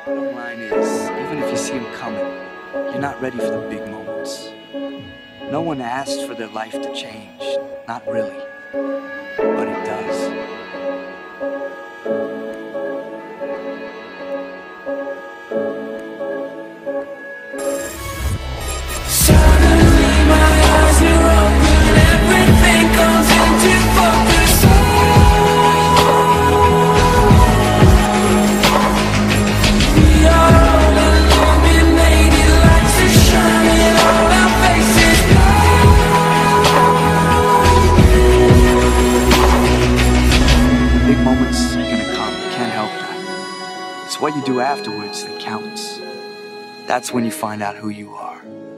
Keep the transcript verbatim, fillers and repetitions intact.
Bottom line is, even if you see them coming, you're not ready for the big moments. No one asked for their life to change, not really, but it does. Big moments are gonna come, you can't help that. It's what you do afterwards that counts. That's when you find out who you are.